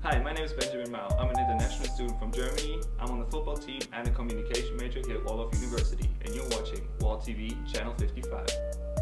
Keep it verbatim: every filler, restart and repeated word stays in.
Hi, my name is Benjamin Mao. I'm an international student from Germany. I'm on the football team and a communication major here at Waldorf University, and you're watching WalTV Channel fifty-five.